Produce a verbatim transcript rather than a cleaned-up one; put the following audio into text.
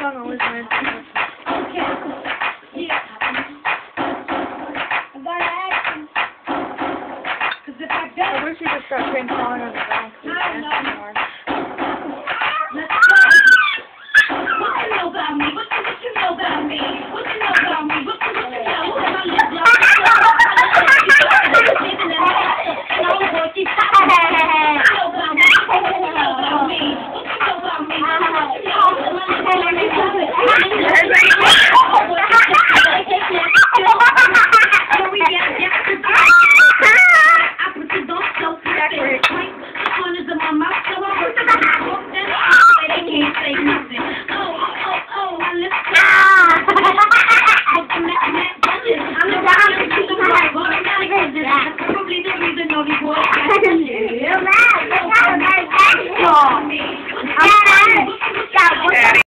song always reminds me of. Okay. Yeah. I gotta ask you. Cause if I I don't, wish you could start playing calling on the back. I know. More. Let's go. What you know about me? What you, what you know about me? What you know about me? What you, what you know? Who am I live like? And all the boys keep talking. What you know about me? What you know about me? What you know about me? What you Probably the reason all these boys